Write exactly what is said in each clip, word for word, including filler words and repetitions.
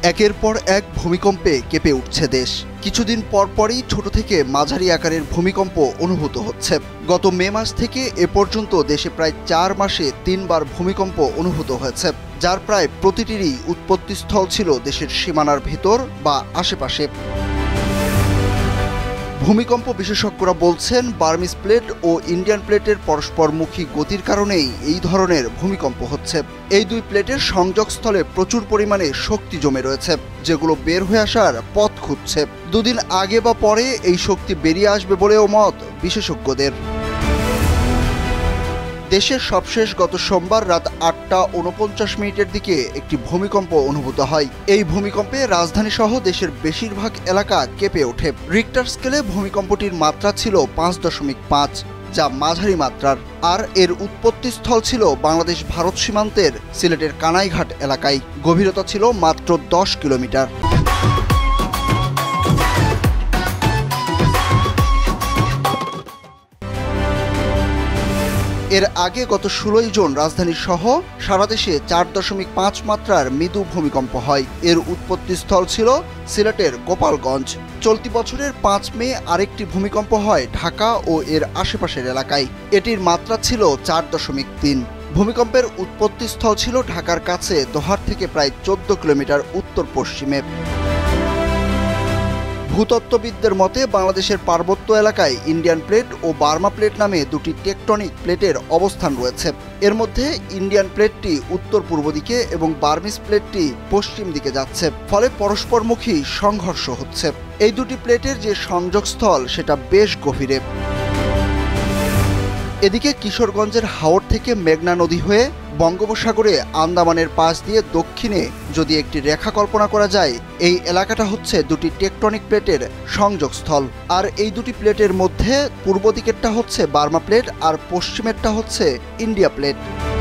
একের পর এক ভূমিকম্পে কেঁপে উঠছে দেশ। কিছুদিন পর পরই ছোট থেকে মাঝারি আকারের ভূমিকম্প অনুভূত হচ্ছে। গত মে মাস থেকে এ পর্যন্ত দেশে প্রায় চার মাসে তিনবার ভূমিকম্প অনুভূত হয়েছে, যার প্রায় প্রতিটিরই উৎপত্তিস্থল ছিল দেশের সীমানার ভেতর বা আশেপাশে। ভূমিকম্প বিশেষজ্ঞরা বলছেন, বার্মিজ প্লেট ও ইন্ডিয়ান প্লেটের পরস্পরমুখী গতির কারণেই এই ধরনের ভূমিকম্প হচ্ছে। এই দুই প্লেটের সংযোগস্থলে প্রচুর পরিমাণে শক্তি জমে রয়েছে, যেগুলো বের হয়ে আসার পথ খুঁজছে। দুদিন আগে বা পরে এই শক্তি বেরিয়ে আসবে বলেও মত বিশেষজ্ঞদের। দেশের সবশেষ গত সোমবার রাত আটটা উনপঞ্চাশ মিনিটের দিকে একটি ভূমিকম্প অনুভূত হয়। এই ভূমিকম্পে রাজধানী সহ দেশের বেশিরভাগ এলাকা কেঁপে ওঠে। রিক্টার স্কেলে ভূমিকম্পটির মাত্রা ছিল পাঁচ দশমিক পাঁচ, যা মাঝারি মাত্রার। আর এর উৎপত্তিস্থল ছিল বাংলাদেশ ভারত সীমান্তের সিলেটের কানাইঘাট এলাকায়। গভীরতা ছিল মাত্র দশ কিলোমিটার। এর আগে গত ষোলোই জুন রাজধানী সহ সারা দেশে চার দশমিক পাঁচ মাত্রার মৃদু ভূমিকম্প হয়। এর উৎপত্তিস্থল ছিল সিলেটের গোপালগঞ্জ। চলতি বছরের পাঁচ মে আরেকটি ভূমিকম্প হয় ঢাকা ও এর আশেপাশের এলাকায়। এটির মাত্রা ছিল চার দশমিক তিন। ভূমিকম্পের উৎপত্তিস্থল ছিল ঢাকার কাছে দোহার থেকে প্রায় চোদ্দ কিলোমিটার উত্তর পশ্চিমে। ভূতত্ত্ববিদদের মতে, বাংলাদেশের পার্বত্য এলাকায় ইন্ডিয়ান প্লেট ও বার্মা প্লেট নামে দুটি টেকটনিক প্লেটের অবস্থান রয়েছে। এর মধ্যে ইন্ডিয়ান প্লেটটি উত্তর পূর্ব দিকে এবং বার্মিজ প্লেটটি পশ্চিম দিকে যাচ্ছে, ফলে পরস্পরমুখী সংঘর্ষ হচ্ছে। এই দুটি প্লেটের যে সংযোগস্থল সেটা বেশ গভীরে। এদিকে কিশোরগঞ্জের হাওর থেকে মেঘনা নদী হয়ে বঙ্গোপসাগরে আন্দামানের পাশ দিয়ে দক্ষিণে যদি একটি রেখা কল্পনা করা যায়, এই এলাকাটা হচ্ছে দুটি টেকটনিক প্লেটের সংযোগস্থল। আর এই দুটি প্লেটের মধ্যে পূর্ব দিকেরটা হচ্ছে বার্মা প্লেট আর পশ্চিমেরটা হচ্ছে ইন্ডিয়া প্লেট।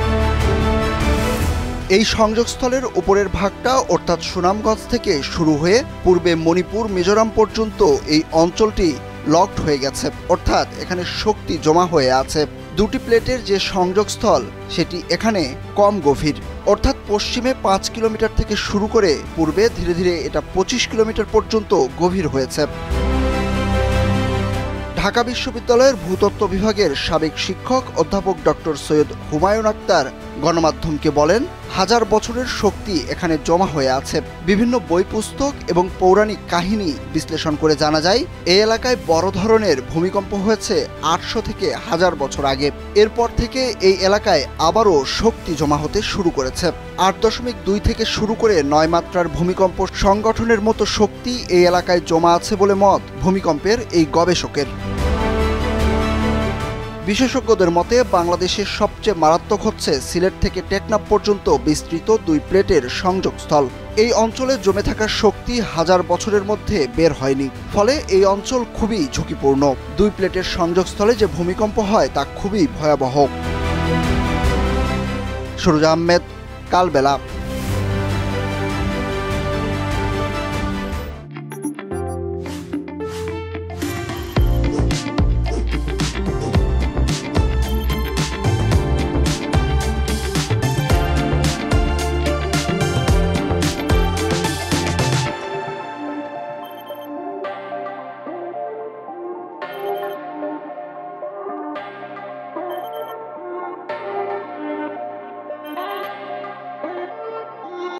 এই সংযোগস্থলের উপরের ভাগটা অর্থাৎ সুনামগঞ্জ থেকে শুরু হয়ে পূর্বে মণিপুর মিজোরাম পর্যন্ত এই অঞ্চলটি লকড হয়ে গেছে, অর্থাৎ এখানে শক্তি জমা হয়ে আছে। দুটি প্লেটের যে সংযোগস্থল সেটি এখানে কম গভীর, অর্থাৎ পশ্চিমে পাঁচ কিলোমিটার থেকে শুরু করে পূর্বে ধীরে ধীরে এটা পঁচিশ কিলোমিটার পর্যন্ত গভীর হয়েছে। ঢাকা বিশ্ববিদ্যালয়ের ভূতত্ত্ব বিভাগের সাবেক শিক্ষক অধ্যাপক ডক্টর সৈয়দ হুমায়ুন আক্তার গণমাধ্যমকে বলেন, হাজার বছরের শক্তি এখানে জমা হয়ে আছে। বিভিন্ন বই পুস্তক এবং পৌরাণিক কাহিনী বিশ্লেষণ করে জানা যায়, এই এলাকায় বড় ধরনের ভূমিকম্প হয়েছে আটশো থেকে হাজার বছর আগে। এরপর থেকে এই এলাকায় আবারও শক্তি জমা হতে শুরু করেছে। আট দশমিক দুই থেকে শুরু করে নয় মাত্রার ভূমিকম্প সংগঠনের মতো শক্তি এই এলাকায় জমা আছে বলে মত ভূমিকম্পের এই গবেষকের। বিশেষজ্ঞদের মতে, বাংলাদেশের সবচেয়ে মারাত্মক হচ্ছে সিলেট থেকে টেকনাফ পর্যন্ত বিস্তৃত দুই প্লেটের সংযোগস্থল। এই অঞ্চলে জমে থাকা শক্তি হাজার বছরের মধ্যে বের হয়নি, ফলে এই অঞ্চল খুবই ঝুঁকিপূর্ণ। দুই প্লেটের সংযোগস্থলে যে ভূমিকম্প হয় তা খুবই ভয়াবহ। সুরুজ আহমেদ, কালবেলা।